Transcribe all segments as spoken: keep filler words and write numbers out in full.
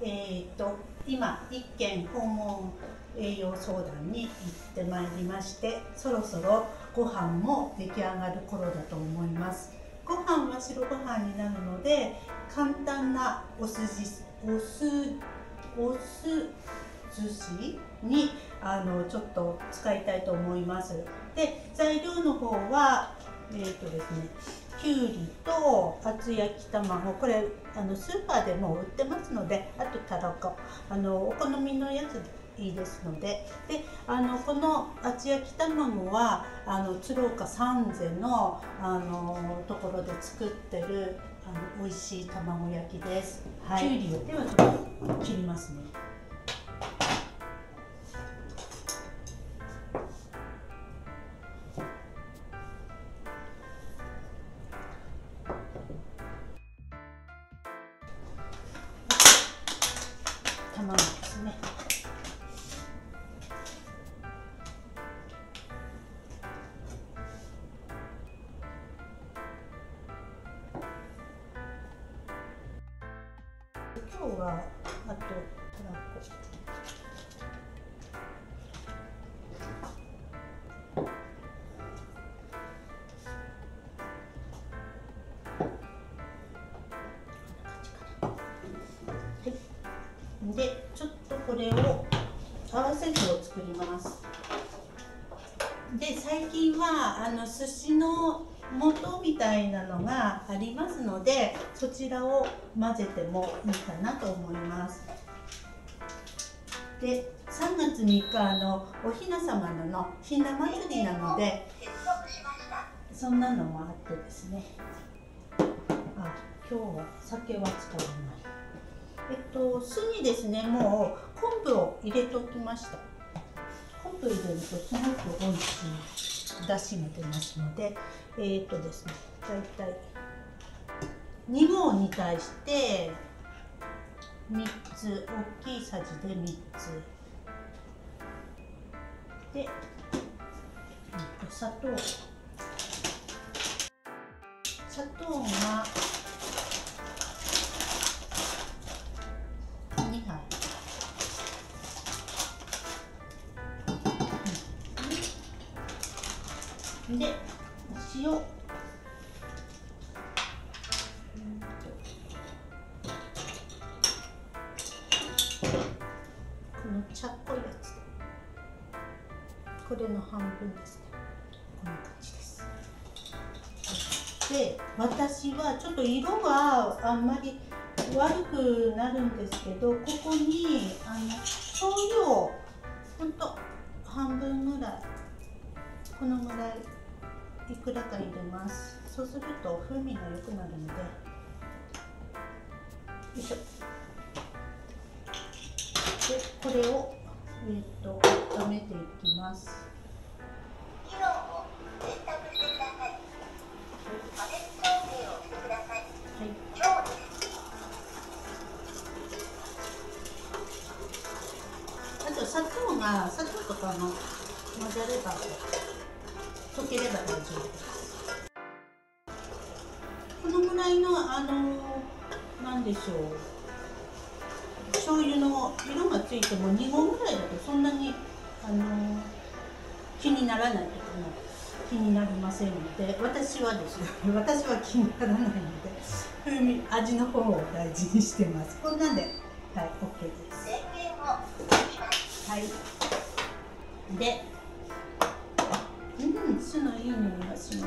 えー、と今一軒訪問栄養相談に行ってまいりまして、そろそろご飯も出来上がる頃だと思います。ご飯は白ご飯になるので、簡単なおすじおすおす寿司にあのちょっと使いたいと思います。で、材料の方はえーとですね、きゅうりと厚焼き卵、これあのスーパーでもう売ってますので、あとたらこ、あのお好みのやついいですので、であのこの厚焼き卵はあの鶴岡三世のあのところで作ってるあの美味しい卵焼きです。はい、きゅうりをではちょっと切りますね。卵ですね。今日はあとたらこ。で、ちょっとこれを合わせ酢を作ります。で、最近はあの寿司の素みたいなのがありますので、そちらを混ぜてもいいかなと思います。で、さんがつみっかあのおひなさまののひな祭りなので、そんなのもあってですね。あ、今日は酒は使わない。えっと、酢にですね、もう昆布を入れておきました。昆布入れるとすごく美味しい出汁が出ますので、えっとですね、だいたいに合に対してみっつ、大きいさじでみっつで、えっと、砂糖砂糖がで、塩、この茶っぽいやつ、これの半分ですね。こんな感じです。で、私はちょっと色があんまり悪くなるんですけど、ここにあの醤油をほんと半分ぐらい、このぐらいいくらか入れます。そうすると風味が良くなるので、よいしょ。で、これをえっと温めていきます。機能を選択してください。加熱調整をしてください。はい。強です。あと砂糖が砂糖とかの混ざれば溶ければ大丈夫です。このぐらいのあのなんでしょう、醤油の色がついてもに合ぐらいだとそんなにあの気にならないというか、気になりませんので、私はですね、私は気にならないので風味味の方を大事にしてます。こんなんで、はい、OK です。はい。で、うん、酢のいい匂いがします。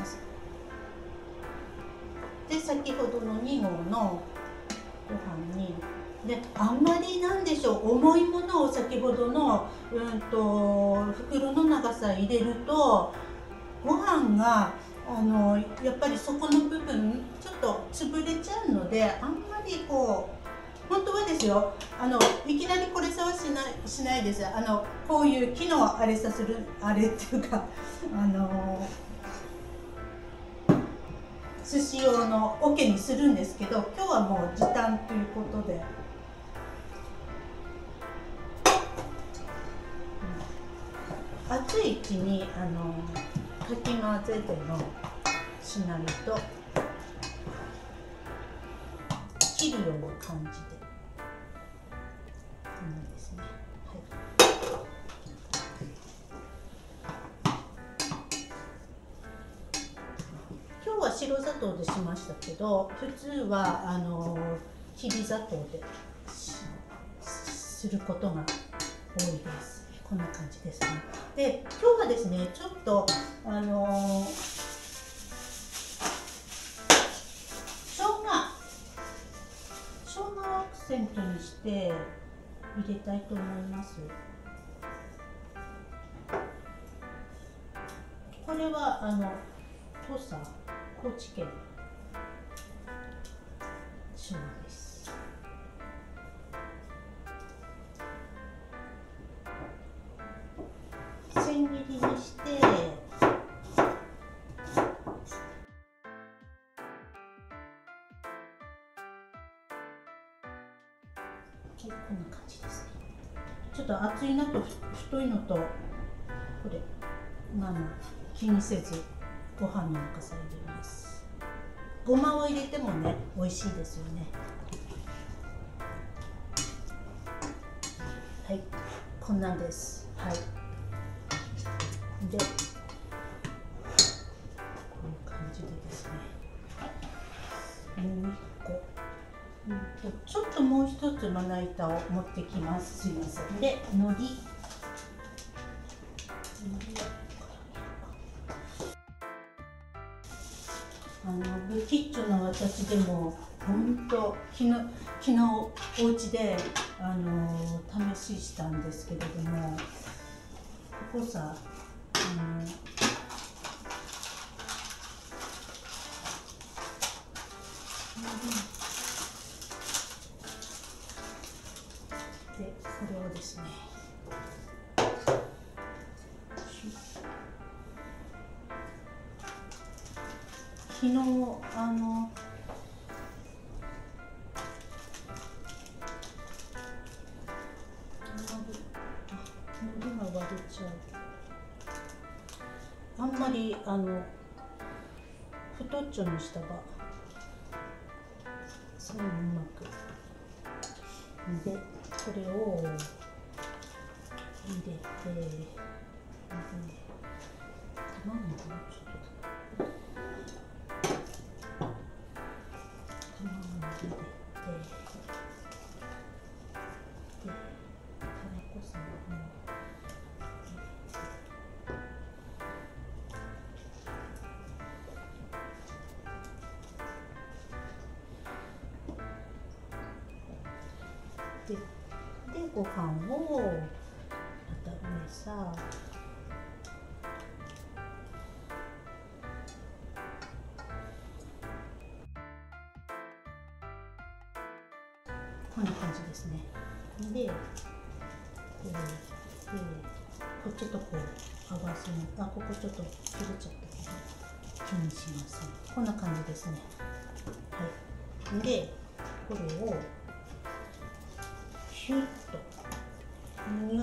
で、先ほどのに合のご飯に、で、あんまりなんでしょう、重いものを先ほどの、うんと袋の長さ入れるとご飯があのやっぱりそこの部分ちょっと潰れちゃうので、あんまりこう本当はですよ、あのいきなりこれさはしないしないです。あのこういう木のあれさするあれっていうか、あの寿司用の桶にするんですけど、今日はもう時短ということで、うん、熱いうちにあのかき混ぜてもしないと切るような感じで。 なんですね。はい。今日は白砂糖でしましたけど、普通はあのきび砂糖で し, することが多いです。こんな感じですね。で、今日はですね、ちょっとあの生姜生姜をアクセントにして入れたいと思います。これはあの土佐高知県生姜です。千切りにしてこんな感じですね。ちょっと厚いのと太いのとこれまあまあ気にせずご飯の中さ入れます。ごまを入れてもね美味しいですよね。はい、こんなんです。はい。で、こういう感じでですね。もう一個。うんと、ちょっともう一つまな板を持ってきます。すいません。で、海苔。あのブキッチョの私でも本当昨日昨日お家であの試ししたんですけれども、ここさあのでこれをですね昨日あの海苔が割れちゃう。あんまりあの太っちょにしたばそういううまくでこれを入れてで卵もちょっと卵も入れてでタレコさんもででご飯をまた上さこんな感じですね。で、こうでこうちょっとこう合わせにあここちょっと切れちゃったけど気にしません。こんな感じですね。はい。でこれをヒュッとにゅ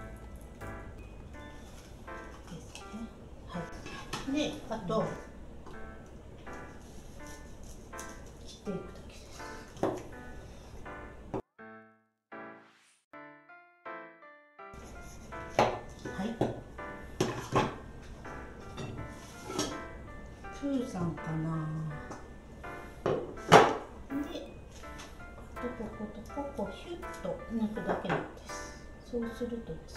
ですね。はい。であと切っていくだけです。はい。プーさんかな。で、こことここヒュッと抜くだけなんです。そうするとですね。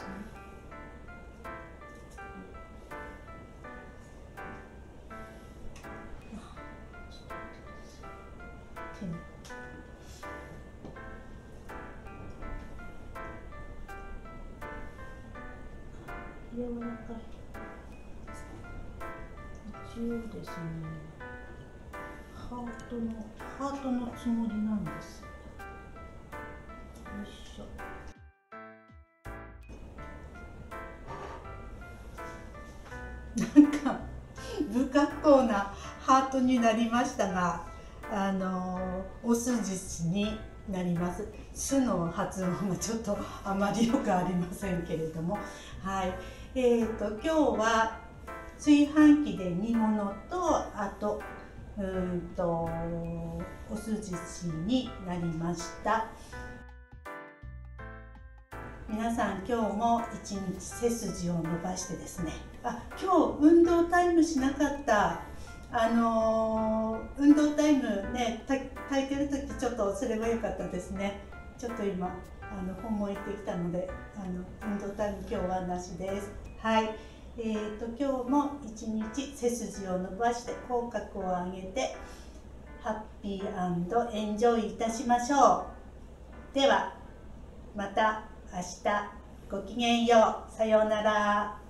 手に柔らかい。一応ですね、ハートのハートのつもりなんです。よいしょ。なんか不格好なハートになりましたが、あのおすじしになります。すの発音がちょっとあまりよくありませんけれども、はい。えーと今日は炊飯器で煮物とあとうんとおすじしになりました。 皆さん今日も一日背筋を伸ばしてですね、あ、今日運動タイムしなかった、あのー、運動タイムね、炊いてる時ちょっとすればよかったですね。ちょっと今あの本も行ってきたので、あの運動タイム今日はなしです。はい、えーと今日も一日背筋を伸ばして口角を上げてハッピー&エンジョイいたしましょう。ではまた明日、ごきげんよう。さようなら。